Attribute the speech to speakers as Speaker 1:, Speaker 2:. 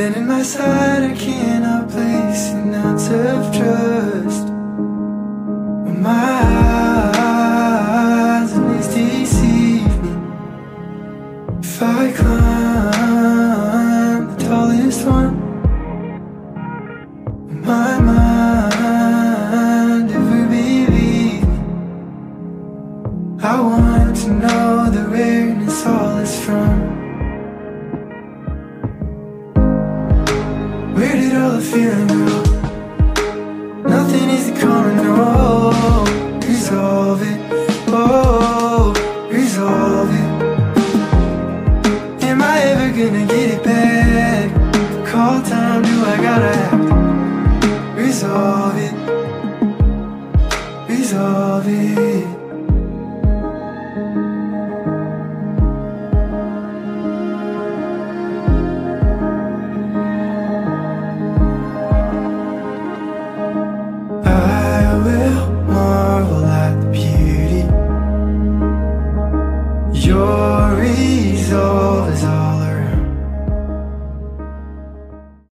Speaker 1: And in my side I cannot place an ounce of trust. But my eyes always deceive me. If I climb the tallest one, my mind ever believe me. I want to know the rareness all is from. Where did all the feeling go? Nothing is coming, no. Resolve it, oh, resolve it. Am I ever gonna get it back? Call time, do I gotta act? Resolve it, resolve it.